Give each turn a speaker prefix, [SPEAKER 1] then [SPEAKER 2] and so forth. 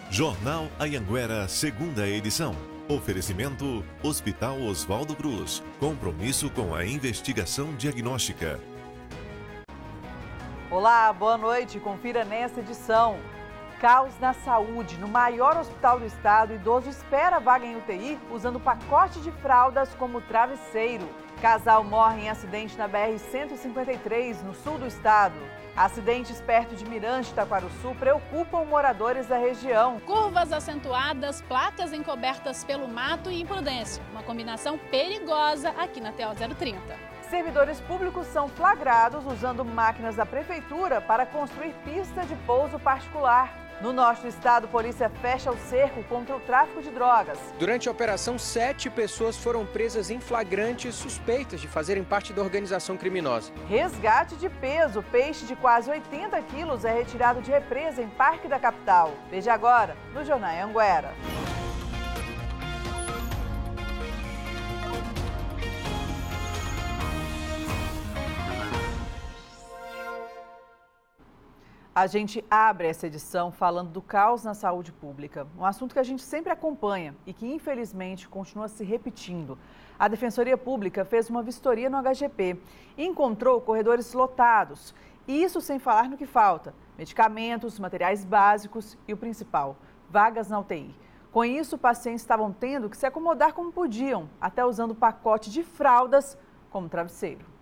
[SPEAKER 1] Jornal Anhanguera, segunda edição. Oferecimento Hospital Oswaldo Cruz. Compromisso com a investigação diagnóstica.
[SPEAKER 2] Olá, boa noite. Confira nessa edição. Caos na saúde. No maior hospital do estado, idoso espera vaga em UTI usando pacote de fraldas como travesseiro. Casal morre em acidente na BR-153, no sul do estado. Acidentes perto de Mirante, Taquaruçu, preocupam moradores da região.
[SPEAKER 3] Curvas acentuadas, placas encobertas pelo mato e imprudência. Uma combinação perigosa aqui na TO 030.
[SPEAKER 2] Servidores públicos são flagrados usando máquinas da prefeitura para construir pista de pouso particular. No norte do estado, a polícia fecha o cerco contra o tráfico de drogas.
[SPEAKER 4] Durante a operação, 7 pessoas foram presas em flagrante suspeitas de fazerem parte da organização criminosa.
[SPEAKER 2] Resgate de peso. Peixe de quase 80 quilos é retirado de represa em Parque da Capital. Veja agora no Jornal Anhanguera. A gente abre essa edição falando do caos na saúde pública, um assunto que a gente sempre acompanha e que, infelizmente, continua se repetindo. A Defensoria Pública fez uma vistoria no HGP e encontrou corredores lotados. E isso sem falar no que falta: medicamentos, materiais básicos e o principal, vagas na UTI. Com isso, pacientes estavam tendo que se acomodar como podiam, até usando pacote de fraldas como travesseiro.